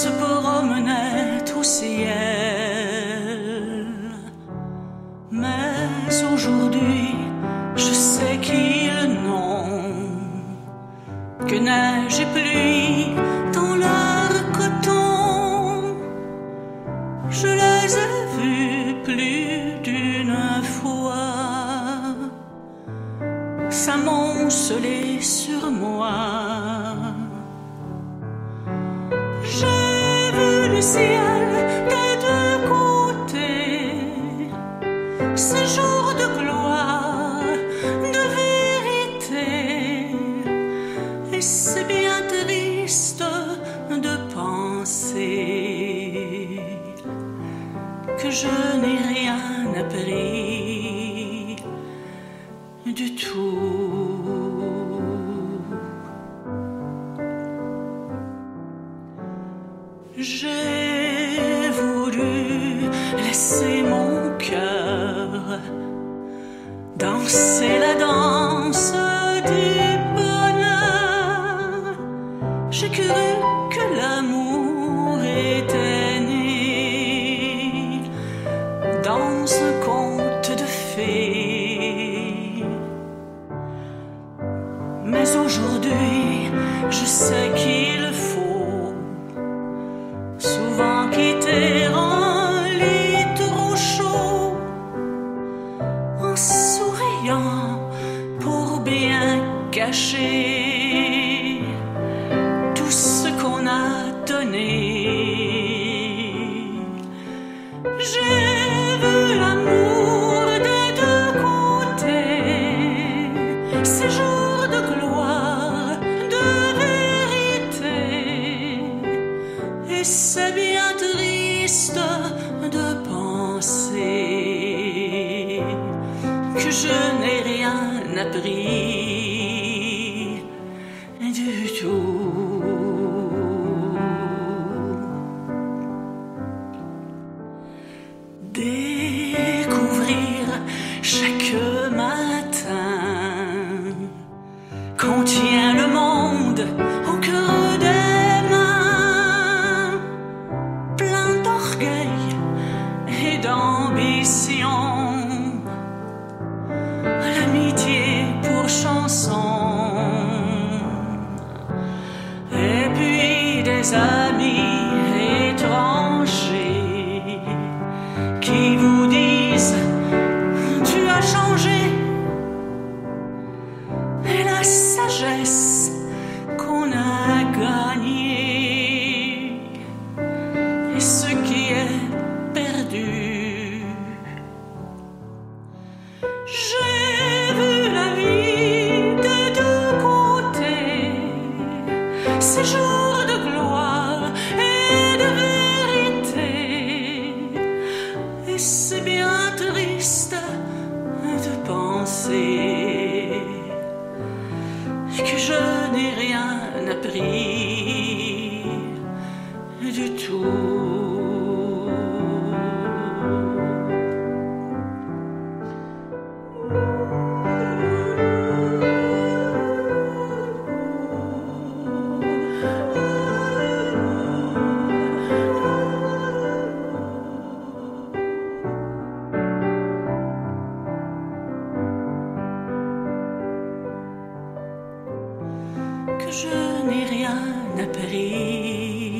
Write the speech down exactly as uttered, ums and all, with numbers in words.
se promenait au ciel. Mais aujourd'hui, je sais qu'ils n'ont que neige et pluie dans leur coton. Je les ai vus plus d'une fois s'amonceler sur moi. J'ai vu le ciel des deux côtés, ces jours de gloire, de vérité, et c'est bien triste de penser que je n'ai rien appris du tout. J'ai voulu laisser mon cœur danser la danse du bonheur. J'ai cru que l'amour était né dans un conte de fées. Mais aujourd'hui, je sais qu'il faut souvent quitter un lit trop chaud en souriant pour bien cacher tout ce qu'on a donné. J'ai vu l'amour des deux côtés, ces jours de gloire, de vérité, et c'est bien triste de penser que je n'ai rien appris du tout. Découvrir chaque matin qu'on tient le monde au cœur des mains, plein d'orgueil et d'ambition, l'amitié pour chanson, et puis des amis étrangers qui vous disent tu as changé, et la sagesse qu'on a gagnée et ce qui est perdu. J'ai vu la vie des deux côtés, ces jours de gloire et de vérité, et c'est bien triste de penser que je n'ai rien appris du tout. Que je n'ai rien appris